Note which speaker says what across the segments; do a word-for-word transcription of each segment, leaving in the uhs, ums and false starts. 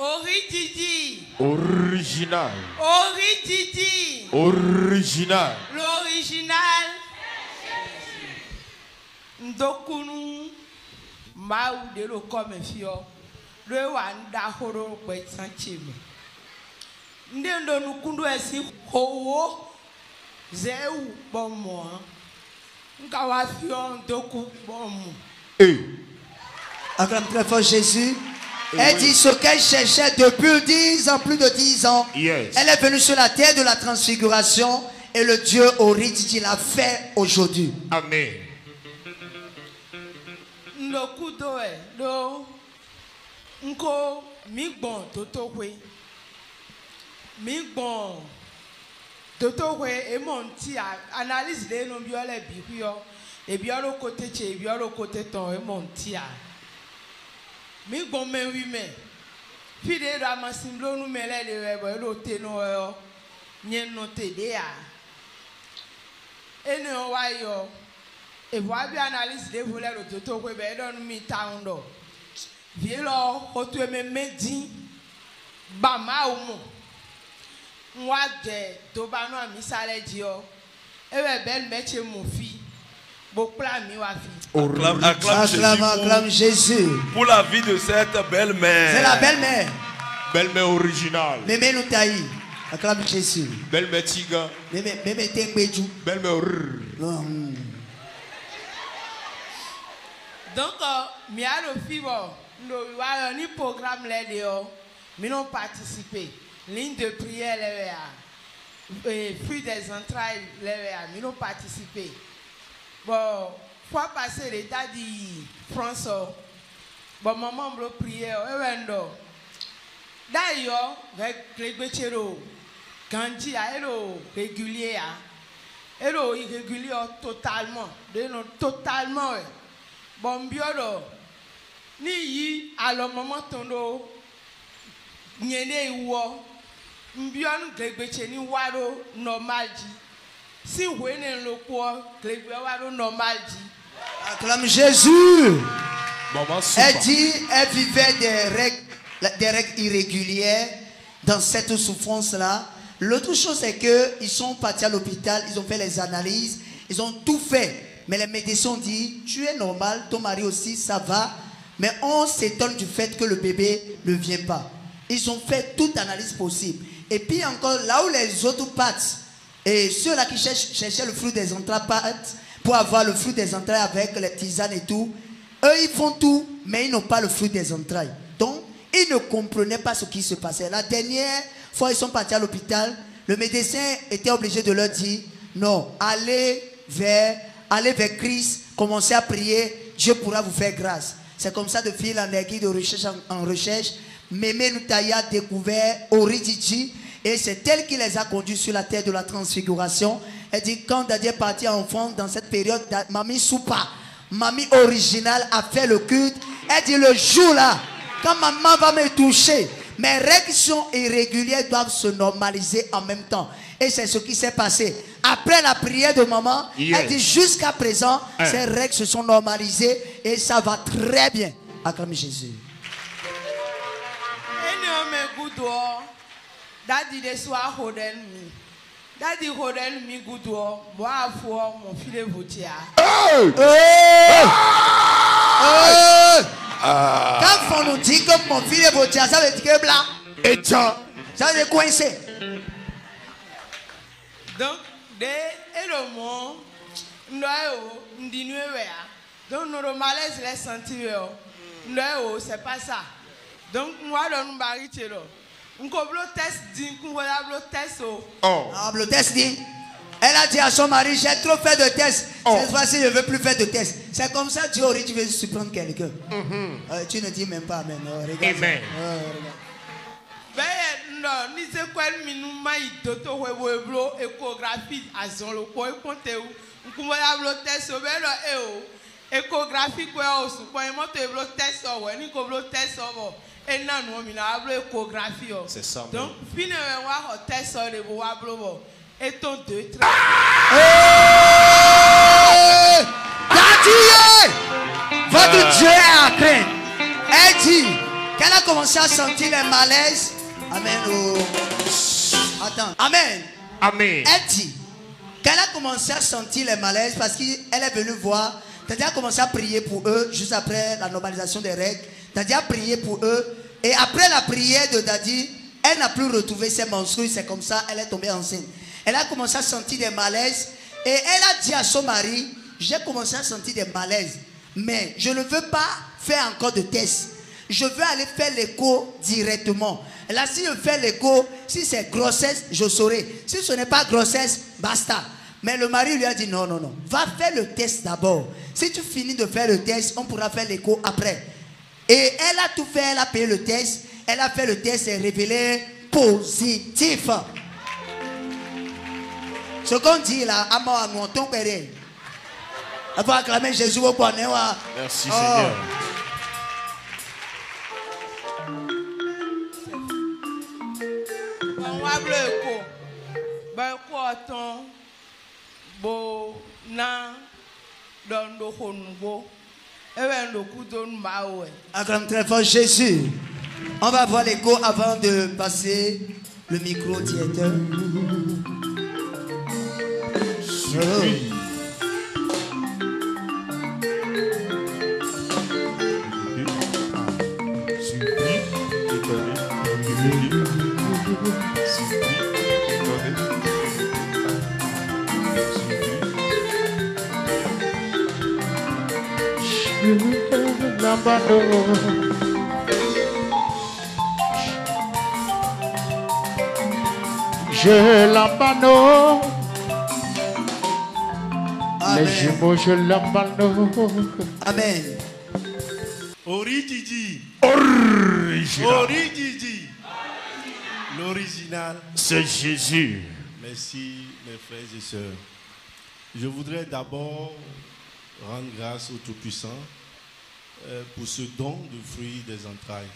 Speaker 1: Orididi.
Speaker 2: Original.
Speaker 1: Orididi.
Speaker 2: Original.
Speaker 1: L'original. Ndokunu. Maou de lo comme fio. Le wanda horo kwe sanchime. Ndendo nukundu esi howo. Zeu bomo. Nkawa fio ndoku bomo.
Speaker 2: Eh.
Speaker 3: Acclame très fort Jésus. Elle dit ce qu'elle cherchait depuis dix ans, plus de dix ans.
Speaker 2: Yes.
Speaker 3: Elle est venue sur la terre de la transfiguration et le Dieu Orididi l'a fait aujourd'hui.
Speaker 2: Amen.
Speaker 1: Ndokudo e do nko mi gbon toto kwe mi gbon toto kwe e mon ti analyse de no bi ole bi kuyo e bi oro kote che e bi oro kote ton e mon ti a mi gbon me wi me fi de ra masim lo nu mele de we bo lo te no yo nyen no te de a ene o wa yo e voit bien analyse de voler le toto ko be don mi taundo vie lo otu eme medi ba ma umu nwa de to ba no mi sale ji o e be bel meche mo fi bo pla mi wa fi.
Speaker 4: Acclame, acclame,
Speaker 3: Acclame,
Speaker 4: Jésus,
Speaker 3: acclame Jésus.
Speaker 4: pour la vie de cette belle-mère.
Speaker 3: C'est la belle-mère.
Speaker 2: Belle-mère originale.
Speaker 3: Mémé nous taille. Acclame Jésus.
Speaker 2: Belle-mère tiga.
Speaker 3: Mémé mémé tengbeju.
Speaker 2: Belle-mère.
Speaker 1: Donc mi a le fibo no wa ni programme là de mi non participer ligne de prière là et fruit des entrailles là mi non participer. Bon, fois passé l'état dit François. Bon, maman me prier, et wendo. D'ailleurs, avec Grégoire, Gandhi a elo régulier a, elo irrégulier totalement, de non totalement. Bon, biolo, ni yi alors maman tondo, nyene iwo, mbion Grégoire ni waro normal dit. Si vous êtes le quoi, le normal dit.
Speaker 3: Acclame Jésus.
Speaker 2: Maman
Speaker 3: Elle dit, elle vivait des règles, des règles irrégulières dans cette souffrance-là. L'autre chose, c'est qu'ils sont partis à l'hôpital, ils ont fait les analyses, ils ont tout fait. Mais les médecins ont dit, tu es normal, ton mari aussi, ça va. Mais on s'étonne du fait que le bébé ne vient pas. Ils ont fait toute analyse possible. Et puis encore, là où les autres partent, et ceux-là qui cherchent, cherchaient le fruit des entrailles partent pour avoir le fruit des entrailles avec les tisanes et tout. Eux, ils font tout, mais ils n'ont pas le fruit des entrailles. Donc, ils ne comprenaient pas ce qui se passait. La dernière fois, ils sont partis à l'hôpital. Le médecin était obligé de leur dire, non, allez vers, allez vers Christ, commencez à prier, Dieu pourra vous faire grâce. C'est comme ça, de fil en aiguille, de recherche en, en recherche, Mémé Noutaya a découvert Orididi. Et c'est elle qui les a conduits sur la terre de la transfiguration. Elle dit, quand Daddy est parti enfant, dans cette période, Mamie Soupa, Mamie originale a fait le culte. Elle dit, le jour-là, quand maman va me toucher, mes règles sont irrégulières, doivent se normaliser en même temps. Et c'est ce qui s'est passé. Après la prière de maman, yes. Elle dit, jusqu'à présent, hein. Ces règles se sont normalisées et ça va très bien. Acclame Jésus.
Speaker 1: Daddy de soir hoden mi. Daddy hoden mi goudou. Moi fo mon filet votia.
Speaker 3: Quand on nous dit que mon filet votia, ça veut dire que blanc.
Speaker 2: Et ça,
Speaker 3: ça veut dire coincé.
Speaker 1: Donc de élomo noyo ndinue wea. Donc nos malaise les sentir noyo c'est pas ça. Donc moi dans nous bariter test dit, test
Speaker 3: oh. Ah, le test dit. Elle a dit à son mari, j'ai trop fait de tests. Oh. Cette fois-ci, je ne veux plus faire de tests. C'est comme ça, Dieu aurait, tu veux surprendre quelqu'un. Mm -hmm. euh, tu ne dis même pas amen. Oh, regarde.
Speaker 2: Amen.
Speaker 1: Ben non, ni c'est quoi le minuma itoto weblo échographie à son le point ponte ou kumala blo test o ben non e échographie quoi o su point moto e blo test o ni ko blo test o et non, nous avons une échographie.
Speaker 2: C'est ça.
Speaker 1: Donc, finalement, on a un test sur le bois. Et ton deux, trois.
Speaker 3: Daddy, votre Dieu est à craindre. Elle dit Quand elle a commencé à sentir les malaises, amen. Oh. Attends, amen.
Speaker 2: Amen.
Speaker 3: Elle dit, quand elle a commencé à sentir les malaises, parce qu'elle est venue voir, Tati a commencé à prier pour eux, juste après la normalisation des règles. Tati a prié pour eux, et après la prière de Daddy, elle n'a plus retrouvé ses menstrues, c'est comme ça, elle est tombée enceinte. Elle a commencé à sentir des malaises, et elle a dit à son mari, j'ai commencé à sentir des malaises, mais je ne veux pas faire encore de tests. Je veux aller faire l'écho directement. Et là, si je fais l'écho, si c'est grossesse, je saurai. Si ce n'est pas grossesse, basta. Mais le mari lui a dit non, non, non. Va faire le test d'abord. Si tu finis de faire le test, on pourra faire l'écho après. Et elle a tout fait, elle a payé le test. Elle a fait le test et révélé positif. Ce qu'on dit là, à moi, à mon ton père. On va acclamer Jésus au bonheur.
Speaker 2: Merci
Speaker 3: Oh.
Speaker 2: Seigneur.
Speaker 1: On va le coup. Ben quoi ton beau na dans le honbo. Et ben le coup donne ma ouais.
Speaker 3: Acclame très fort Jésus. On va voir l'écho avant de passer le micro au directeur. Oh.
Speaker 5: Je l'abandonne. Les
Speaker 3: Amen.
Speaker 5: jumeaux, je l'abandonne.
Speaker 3: Amen.
Speaker 6: Origidi.
Speaker 2: Original.
Speaker 6: Origidi. L'original.
Speaker 2: C'est Jésus.
Speaker 6: Merci mes frères et sœurs. Je voudrais d'abord rendre grâce au Tout-Puissant euh, pour ce don de fruits des entrailles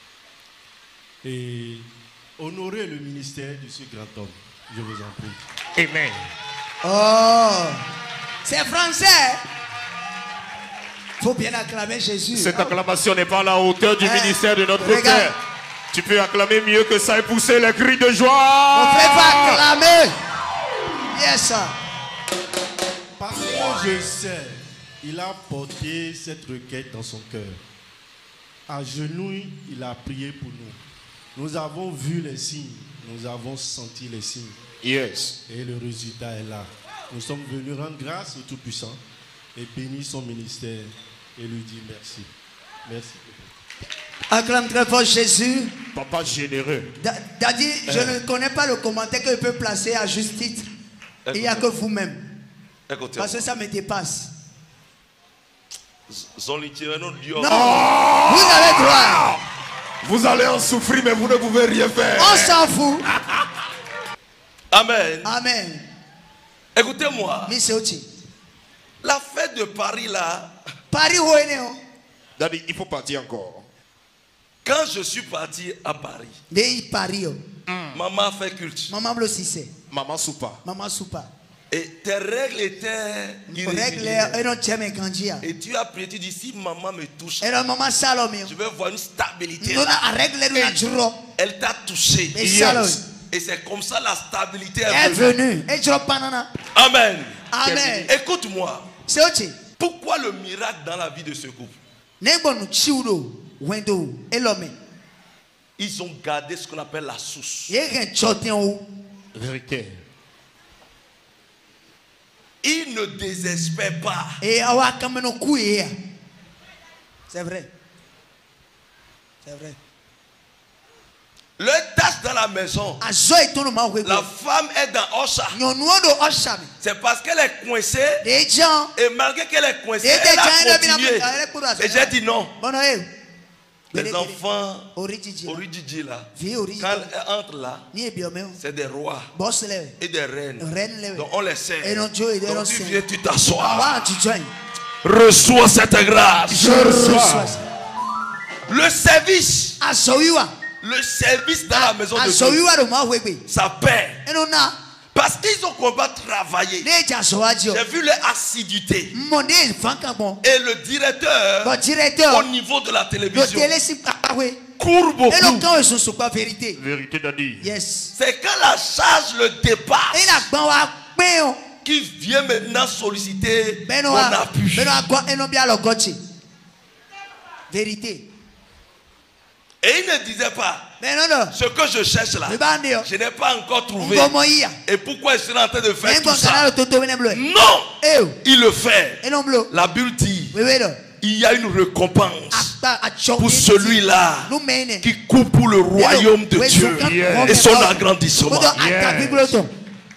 Speaker 6: et honorer le ministère de ce grand homme. Je vous en prie.
Speaker 2: Amen.
Speaker 3: Oh. C'est français. Faut bien acclamer Jésus.
Speaker 2: Cette acclamation n'est pas à la hauteur du
Speaker 3: Hein?
Speaker 2: ministère de notre
Speaker 3: Regarde.
Speaker 2: Père. Tu peux acclamer mieux que ça et pousser les cris de
Speaker 3: On
Speaker 2: joie.
Speaker 3: fait pas acclamer. Yes, sir.
Speaker 6: Parce que je sais, il a porté cette requête dans son cœur. À genoux, il a prié pour nous. Nous avons vu les signes, nous avons senti les signes.
Speaker 2: Yes.
Speaker 6: Et le résultat est là. Nous sommes venus rendre grâce au Tout-Puissant et bénir son ministère et lui dire merci. Merci.
Speaker 3: Acclame très fort Jésus.
Speaker 2: Papa généreux.
Speaker 3: Da- Daddy, je ne connais pas le commentaire que je peux placer à juste titre. Il n'y a que vous-même.
Speaker 4: Écoutez,
Speaker 3: Parce que ça me dépasse.
Speaker 4: Zolitire, non, Dieu.
Speaker 3: Non, vous avez droit.
Speaker 2: Vous allez en souffrir, mais vous ne pouvez rien faire.
Speaker 3: On s'en fout.
Speaker 4: Amen.
Speaker 3: Amen.
Speaker 4: Écoutez-moi,
Speaker 3: Miss Oti.
Speaker 4: la fête de Paris là,
Speaker 3: Paris, où est-ce que
Speaker 2: Daddy, il faut partir encore.
Speaker 4: quand je suis parti à Paris,
Speaker 3: Mais Paris.
Speaker 4: maman a fait culte.
Speaker 3: Maman Blo Sissé.
Speaker 2: Maman soupa.
Speaker 3: Maman Soupa.
Speaker 4: Et tes règles étaient
Speaker 3: Règle,
Speaker 4: irrégulières.
Speaker 3: et non, tiens, mais Kandia.
Speaker 4: Et tu as prié, tu dis, si maman me touche,
Speaker 3: Et non, maman Salomé.
Speaker 4: je vais voir une stabilité
Speaker 3: Nous,
Speaker 4: là.
Speaker 3: à règle, nous, à Juro.
Speaker 4: Elle t'a touché.
Speaker 3: Mais Salomé.
Speaker 4: Et c'est comme ça la stabilité
Speaker 3: Est
Speaker 4: est venue.
Speaker 3: venu. Et Juro Panana.
Speaker 4: Amen.
Speaker 3: Amen.
Speaker 4: Écoute-moi.
Speaker 3: C'est Oti.
Speaker 4: Pourquoi le miracle dans la vie de ce couple?
Speaker 3: Nebonu Chiudo. Wendo. Et l'homme.
Speaker 4: Ils ont gardé ce qu'on appelle la source.
Speaker 3: Il y a un chotin où.
Speaker 2: Vérité.
Speaker 4: Ils ne désespèrent pas.
Speaker 3: Et awa kameno kouye. C'est vrai. C'est vrai.
Speaker 4: Le tâche dans la maison,
Speaker 3: Azo et ton ma
Speaker 4: la femme est dans Ocha.
Speaker 3: Nyonuodo Oshami.
Speaker 4: C'est parce qu'elle est coincée.
Speaker 3: Des gens.
Speaker 4: Et malgré qu'elle est coincée,
Speaker 3: Et des
Speaker 4: elle
Speaker 3: gens,
Speaker 4: a
Speaker 3: elle a
Speaker 4: continué.
Speaker 3: mis la- elle est pour la-
Speaker 4: Et j'ai dit non.
Speaker 3: Bon, eh.
Speaker 4: Les enfants,
Speaker 3: Origigi.
Speaker 4: Oridiji là,
Speaker 3: Vie Origigi.
Speaker 4: quand elle entre là,
Speaker 3: Ni biomé.
Speaker 4: c'est des rois
Speaker 3: Boss le.
Speaker 4: et des reines.
Speaker 3: Reine le.
Speaker 4: Donc on les sert.
Speaker 3: Et non Joe et non
Speaker 4: Donc tu
Speaker 3: Saint.
Speaker 4: viens, tu t'assois.
Speaker 3: Ah, tu joins.
Speaker 4: Reçois cette grâce.
Speaker 3: Je reçois.
Speaker 4: Le service,
Speaker 3: Asoywa.
Speaker 4: le service dans la maison de Dieu,
Speaker 3: Asoywa do ma webe.
Speaker 4: ça paie.
Speaker 3: Et non na.
Speaker 4: Parce qu'ils ont combat travaillé.
Speaker 3: Les jasoadio.
Speaker 4: J'ai vu leur assiduité.
Speaker 3: Mon fanka bon.
Speaker 4: Et le directeur,
Speaker 3: Bon directeur.
Speaker 4: au niveau de la
Speaker 3: Le
Speaker 4: télévision,
Speaker 3: télé si ah oui.
Speaker 4: court
Speaker 3: Et le
Speaker 4: beaucoup.
Speaker 3: camp est sur quoi vérité.
Speaker 2: Vérité d'Adi.
Speaker 3: Yes.
Speaker 4: C'est quand la charge le dépasse
Speaker 3: Et la ban wa peon.
Speaker 4: qui vient maintenant solliciter
Speaker 3: Ben
Speaker 4: mon
Speaker 3: wa
Speaker 4: appui.
Speaker 3: ben wa go et non bien le gochi. Vérité.
Speaker 4: Et il ne disait pas,
Speaker 3: Ben non non.
Speaker 4: ce que je cherche là,
Speaker 3: Le bande yo.
Speaker 4: je n'ai pas encore trouvé.
Speaker 3: Ngomo iya.
Speaker 4: Et pourquoi je suis en train de faire
Speaker 3: Mais
Speaker 4: tout
Speaker 3: bon
Speaker 4: ça?
Speaker 3: kana le toto mene bleu.
Speaker 4: Non,
Speaker 3: Eh.
Speaker 4: il le fait.
Speaker 3: Et non bleu.
Speaker 4: La Bible dit,
Speaker 3: Oui oui non.
Speaker 4: il y a une récompense
Speaker 3: Akta a chok.
Speaker 4: pour celui-là
Speaker 3: Nous mène.
Speaker 4: qui court pour le royaume de Dieu
Speaker 2: Yes.
Speaker 4: et son agrandissement.
Speaker 3: Kodo ata
Speaker 2: Yes.
Speaker 3: bibloton.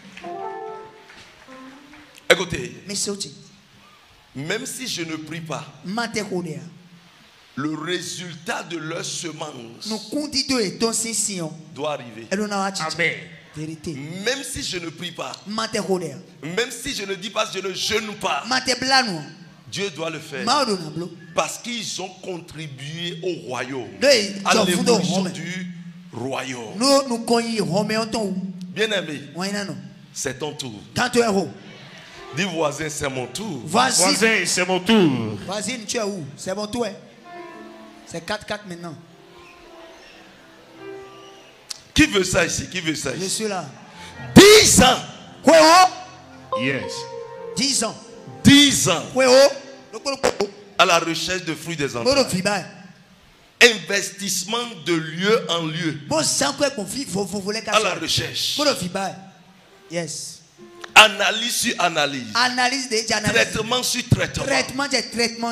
Speaker 4: Écoutez,
Speaker 3: Mais c'est aussi.
Speaker 4: même si je ne prie pas,
Speaker 3: Mate kodea.
Speaker 4: le résultat de leur semence
Speaker 3: Nous kundi do et ton session.
Speaker 4: doit arriver.
Speaker 3: Et l'on a acheté.
Speaker 2: Amen.
Speaker 3: Vérité.
Speaker 4: Même si je ne prie pas,
Speaker 3: Mate kodea.
Speaker 4: même si je ne dis pas, je ne jeûne pas,
Speaker 3: Mate blano.
Speaker 4: Dieu doit le faire.
Speaker 3: Maudo na blo.
Speaker 4: Parce qu'ils ont contribué au royaume,
Speaker 3: Deux,
Speaker 4: à
Speaker 3: ils ont fondé au
Speaker 4: l'évolution
Speaker 3: Rome.
Speaker 4: du royaume.
Speaker 3: Nous nous connaissons Romain ton.
Speaker 4: Bien-aimé,
Speaker 3: Ouais non.
Speaker 4: c'est ton tour.
Speaker 3: Quand tu es héros.
Speaker 4: Dis voisin, c'est mon tour.
Speaker 3: Voici.
Speaker 2: Voisin, c'est mon tour.
Speaker 3: Voisine, tu es où? C'est bon tout, hein? C'est quatre quatre maintenant.
Speaker 4: Qui veut ça ici? Qui veut ça
Speaker 3: Je
Speaker 4: ici?
Speaker 3: suis là.
Speaker 4: Dix ans.
Speaker 3: Quoi, oh?
Speaker 2: Yes.
Speaker 3: dix ans.
Speaker 4: Dix ans
Speaker 3: Quoi, oh? Le quoi, le quoi?
Speaker 4: à la recherche de fruits des
Speaker 3: Bon,
Speaker 4: entrailles.
Speaker 3: le fibre.
Speaker 4: Investissement de lieu en lieu
Speaker 3: Bon, sans quoi qu'on fit, vous vous voulez
Speaker 4: à la
Speaker 3: casser.
Speaker 4: recherche.
Speaker 3: Bon, le fibre. Yes.
Speaker 4: Analyse sur analyse.
Speaker 3: Analyse des analyses.
Speaker 4: Traitement sur traitement.
Speaker 3: Traitement des traitements.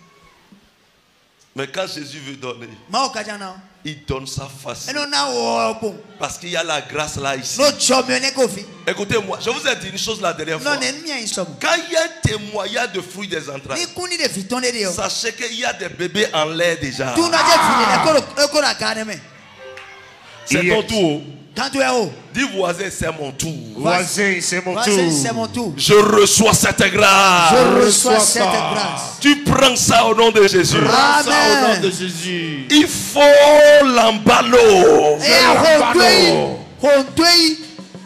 Speaker 4: Mais quand Jésus veut donner,
Speaker 3: Ma au kajana.
Speaker 4: il donne ça
Speaker 3: Et
Speaker 4: facilement.
Speaker 3: non, na, oh, bon.
Speaker 4: Parce qu'il y a la grâce là ici.
Speaker 3: Notre chemin est qu'on fait.
Speaker 4: Écoutez-moi, je vous ai dit une chose la dernière fois.
Speaker 3: Non, n'est-ce pas, ils sont.
Speaker 4: Quand il y a un témoignage de fruits des entrailles,
Speaker 3: Les counis de fitons de Dieu.
Speaker 4: sachez qu'il y a des bébés en l'air déjà.
Speaker 3: Tout n'a pas fini. Le corps a carrément.
Speaker 4: C'est ton
Speaker 2: Yes.
Speaker 4: tour.
Speaker 3: Quand tu es haut.
Speaker 4: Dis voisin, c'est mon tour.
Speaker 2: Voisin, c'est mon
Speaker 3: Voisin, c'est
Speaker 2: tour.
Speaker 3: mon tour.
Speaker 4: Je reçois cette grâce.
Speaker 3: Je reçois
Speaker 2: reçois
Speaker 3: cette
Speaker 2: ça.
Speaker 3: grâce.
Speaker 4: Tu prends ça au nom de Jésus.
Speaker 3: Amen.
Speaker 2: Ça au nom de Jésus.
Speaker 4: Il faut l'emballot.
Speaker 3: Et à Honduei, Honduei,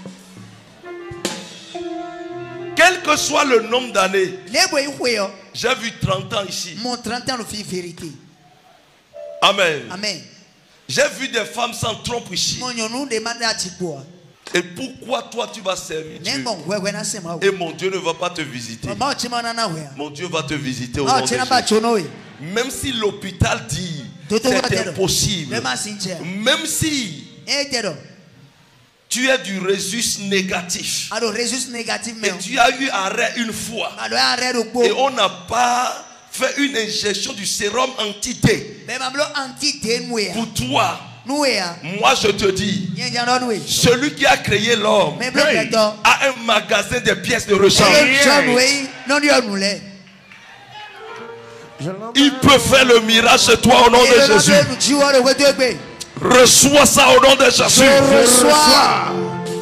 Speaker 4: Quel que soit le nombre d'années,
Speaker 3: les boys, oui,
Speaker 4: j'ai vu trente ans ici.
Speaker 3: mon trente ans, le fait vérité.
Speaker 4: Amen.
Speaker 3: Amen.
Speaker 4: J'ai vu des femmes sans trompe ici.
Speaker 3: Mon nous demande à Tiboua.
Speaker 4: Et pourquoi toi tu vas servir Dieu
Speaker 3: N'est-ce pas, ouais, c'est moi.
Speaker 4: et mon Dieu ne va pas te visiter?
Speaker 3: Maman, tu m'en as ouais.
Speaker 4: Mon Dieu va te visiter au
Speaker 3: Ah,
Speaker 4: nom de
Speaker 3: tu n'as pas
Speaker 4: Jésus.
Speaker 3: chonoé.
Speaker 4: Même si l'hôpital dit
Speaker 3: Toto va
Speaker 4: c'est
Speaker 3: dire.
Speaker 4: impossible.
Speaker 3: Même à Cynthia.
Speaker 4: Même si
Speaker 3: Et t'es là.
Speaker 4: tu es du résus négatif
Speaker 3: Alors, résultat négatif, mais.
Speaker 4: et tu as eu arrêt une fois
Speaker 3: Alors, arrête au pot.
Speaker 4: et on n'a pas fait une injection du sérum anti-D
Speaker 3: Mais maman, anti-té, nous,
Speaker 4: pour toi,
Speaker 3: nous,
Speaker 4: moi je te dis,
Speaker 3: il y a un autre.
Speaker 4: celui qui a créé l'homme
Speaker 3: Mais bleu, d'accord.
Speaker 4: a un magasin de pièces de rechange.
Speaker 3: Et John, oui, non, il y a un moulet.
Speaker 4: Il peut faire le miracle chez toi au nom de Jésus.
Speaker 3: Nous disons, le retour.
Speaker 4: Reçois ça au nom de Jésus.
Speaker 3: Je reçois.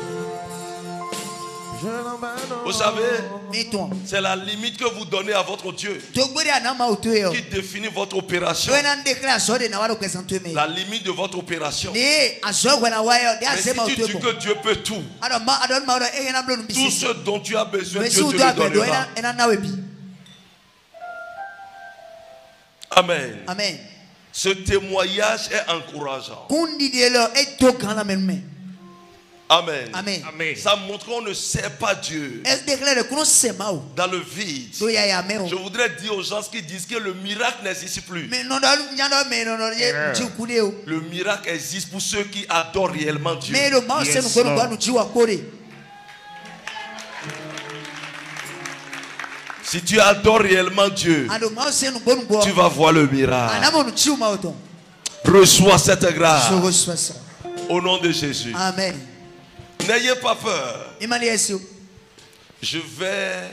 Speaker 4: Vous savez,
Speaker 3: Mais toi,
Speaker 4: c'est la limite que vous donnez à votre Dieu
Speaker 3: tu as un homme
Speaker 4: qui définit votre opération.
Speaker 3: tu as une déclaration de Nawaro présenté.
Speaker 4: La limite de votre opération.
Speaker 3: Mais à ce moment-là, il y a
Speaker 4: Mais si
Speaker 3: assez
Speaker 4: tu dis que Dieu peut tout,
Speaker 3: alors, ma adon ma et yana bleu
Speaker 4: tout
Speaker 3: bisi.
Speaker 4: ce dont tu as besoin,
Speaker 3: Mais si
Speaker 4: Dieu
Speaker 3: on
Speaker 4: te
Speaker 3: doit
Speaker 4: le
Speaker 3: be do
Speaker 4: donnera.
Speaker 3: ena ena na webi.
Speaker 4: Amen.
Speaker 3: Amen.
Speaker 4: Ce témoignage est encourageant.
Speaker 3: Kundi de lo et to kan la même.
Speaker 4: Amen.
Speaker 3: Amen.
Speaker 2: Amen.
Speaker 4: Ça montre qu'on ne sert pas Dieu
Speaker 3: Est déclare que nous sema o.
Speaker 4: dans le vide.
Speaker 3: Do ya ya me o.
Speaker 4: Je voudrais dire aux gens qui disent que le miracle n'existe plus.
Speaker 3: Mais non non nyano me non non ye ji kude o.
Speaker 4: Le miracle existe pour ceux qui adorent réellement Dieu.
Speaker 3: Mais le ma se
Speaker 2: Yes,
Speaker 3: no ko
Speaker 2: Lord.
Speaker 3: no ji wa kore.
Speaker 4: Si tu adores réellement Dieu,
Speaker 3: Ando ma se no ko no
Speaker 4: tu vas voir le miracle.
Speaker 3: Anamo no ji ma o ton.
Speaker 4: Reçois cette grâce
Speaker 3: Je reçois ça.
Speaker 4: au nom de Jésus.
Speaker 3: Amen.
Speaker 4: N'ayez pas peur.
Speaker 3: Imani esio.
Speaker 4: Je vais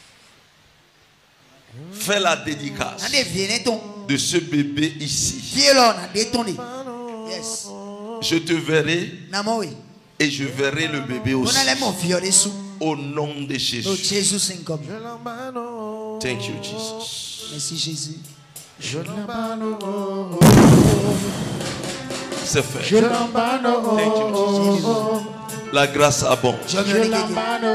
Speaker 4: faire la dédicace
Speaker 3: Ande viene ton.
Speaker 4: de ce bébé ici.
Speaker 3: Qui là na de ton. Yes.
Speaker 4: Je te verrai
Speaker 3: Na mo we.
Speaker 4: et je verrai le bébé aussi.
Speaker 3: On a les mon fiore sous.
Speaker 4: Au nom de
Speaker 3: No
Speaker 4: Jésus.
Speaker 3: Jésus c'est comme.
Speaker 4: Thank you, Jesus.
Speaker 3: Merci Jésus.
Speaker 4: C'est fait.
Speaker 5: Je l'embano,
Speaker 4: Thank you, Jesus. La grâce abonde.
Speaker 3: Je me
Speaker 5: je
Speaker 3: regarde.
Speaker 5: l'embano,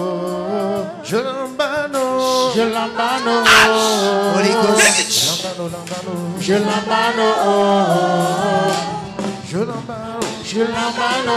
Speaker 5: je l'embano, je l'embano,
Speaker 3: Holy Ghost.
Speaker 5: l'emmano, je l'emmano, je l'emmano, je l'emmano,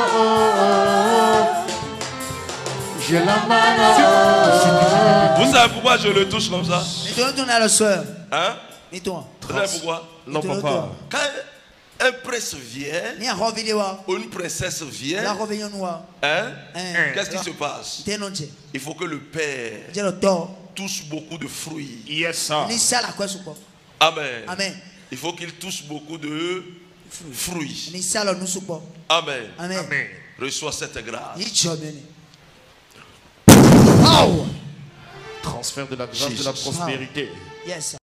Speaker 5: je l'emmano.
Speaker 4: Vous savez pourquoi je le touche comme ça?
Speaker 3: Mettons ton à la soeur.
Speaker 4: Hein?
Speaker 3: Mettons.
Speaker 4: Vous savez pourquoi?
Speaker 2: Non, papa.
Speaker 4: Quand un prince vient,
Speaker 3: Ni à revenir voir.
Speaker 4: ou une princesse
Speaker 3: La
Speaker 4: vient,
Speaker 3: revenir noir.
Speaker 4: hein?
Speaker 3: Hein.
Speaker 4: Qu'est-ce qui se passe?
Speaker 3: T'es non t'es.
Speaker 4: Il faut que le père
Speaker 3: J'ai le tort.
Speaker 4: touche beaucoup de fruits.
Speaker 2: Yes, sir.
Speaker 3: Ni ça la quoi sous quoi.
Speaker 4: Amen.
Speaker 3: Amen.
Speaker 4: Il faut qu'il touche beaucoup de fruits.
Speaker 3: Ni ça la nous sous quoi.
Speaker 4: Amen.
Speaker 3: Amen.
Speaker 2: Amen.
Speaker 4: Reçois cette grâce.
Speaker 3: Ni tu as béni.
Speaker 2: Transfert de la grâce, de la
Speaker 4: Jesus.
Speaker 2: prospérité.
Speaker 3: Yes.